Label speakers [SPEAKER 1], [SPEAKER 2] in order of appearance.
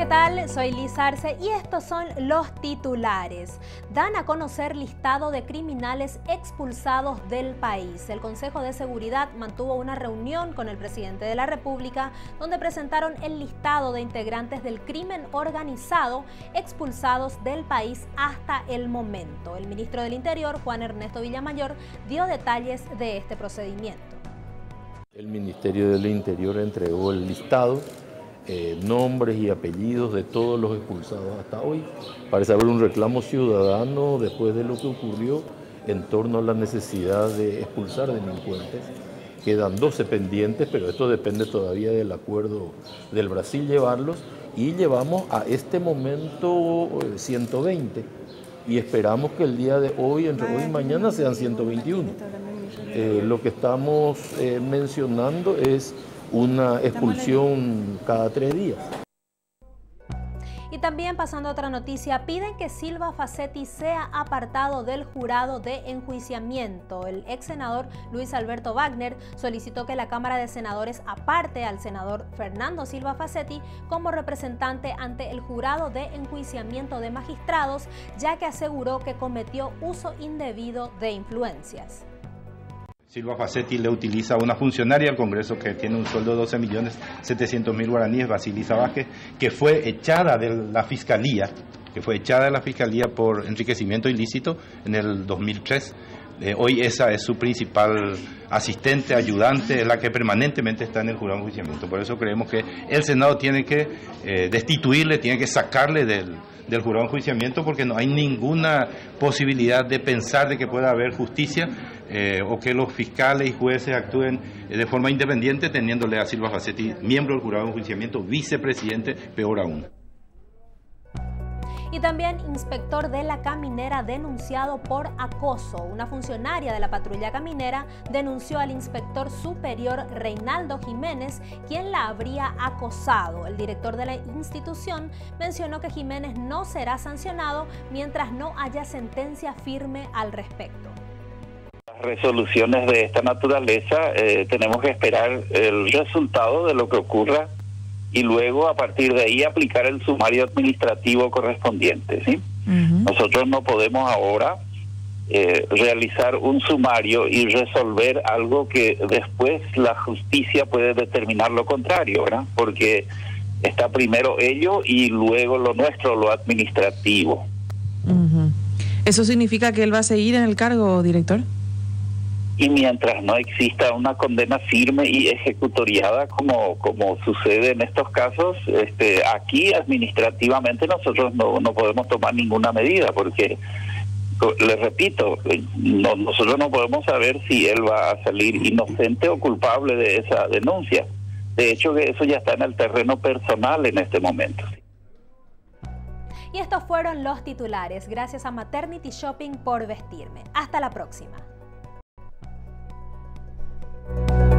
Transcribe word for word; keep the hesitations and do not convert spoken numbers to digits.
[SPEAKER 1] tal? Soy Liz Arce y estos son los titulares. Dan a conocer listado de criminales expulsados del país. El Consejo de Seguridad mantuvo una reunión con el presidente de la República donde presentaron el listado de integrantes del crimen organizado expulsados del país hasta el momento. El ministro del Interior, Juan Ernesto Villamayor, dio detalles de este procedimiento.
[SPEAKER 2] El Ministerio del Interior entregó el listado, eh, nombres y apellidos de todos los expulsados hasta hoy. Parece haber un reclamo ciudadano después de lo que ocurrió en torno a la necesidad de expulsar delincuentes. Quedan doce pendientes, pero esto depende todavía del acuerdo del Brasil llevarlos, y llevamos a este momento ciento veinte y esperamos que el día de hoy, entre hoy y mañana, sean ciento veintiuno. Eh, lo que estamos eh, mencionando es una expulsión cada tres días.
[SPEAKER 1] Y también, pasando a otra noticia, piden que Silva Facetti sea apartado del jurado de enjuiciamiento. El ex senador Luis Alberto Wagner solicitó que la Cámara de Senadores aparte al senador Fernando Silva Facetti como representante ante el jurado de enjuiciamiento de magistrados, ya que aseguró que cometió uso indebido de influencias.
[SPEAKER 3] Silva Facetti le utiliza a una funcionaria del Congreso que tiene un sueldo de doce millones setecientos mil guaraníes, Basilisa Vázquez, que fue echada de la Fiscalía, que fue echada de la Fiscalía por enriquecimiento ilícito en el dos mil tres. Eh, hoy esa es su principal asistente, ayudante, es la que permanentemente está en el jurado de enjuiciamiento. Por eso creemos que el Senado tiene que eh, destituirle, tiene que sacarle del, del jurado de enjuiciamiento, porque no hay ninguna posibilidad de pensar de que pueda haber justicia eh, o que los fiscales y jueces actúen eh, de forma independiente, teniéndole a Silva Facetti miembro del jurado de enjuiciamiento, vicepresidente, peor aún.
[SPEAKER 1] Y también inspector de la caminera denunciado por acoso. Una funcionaria de la patrulla caminera denunció al inspector superior Reinaldo Jiménez, quien la habría acosado. El director de la institución mencionó que Jiménez no será sancionado mientras no haya sentencia firme al respecto.
[SPEAKER 4] Resoluciones de esta naturaleza, eh, tenemos que esperar el resultado de lo que ocurra y luego a partir de ahí aplicar el sumario administrativo correspondiente, ¿sí? Uh-huh. Nosotros no podemos ahora eh, realizar un sumario y resolver algo que después la justicia puede determinar lo contrario, ¿verdad? Porque está primero ello y luego lo nuestro, lo administrativo.
[SPEAKER 5] Uh-huh. ¿Eso significa que él va a seguir en el cargo, director?
[SPEAKER 4] Y mientras no exista una condena firme y ejecutoriada, como como sucede en estos casos, este, aquí administrativamente nosotros no, no podemos tomar ninguna medida, porque, les repito, no, nosotros no podemos saber si él va a salir inocente o culpable de esa denuncia. De hecho, que eso ya está en el terreno personal en este momento.
[SPEAKER 1] Y estos fueron los titulares. Gracias a Maternity Shopping por vestirme. Hasta la próxima.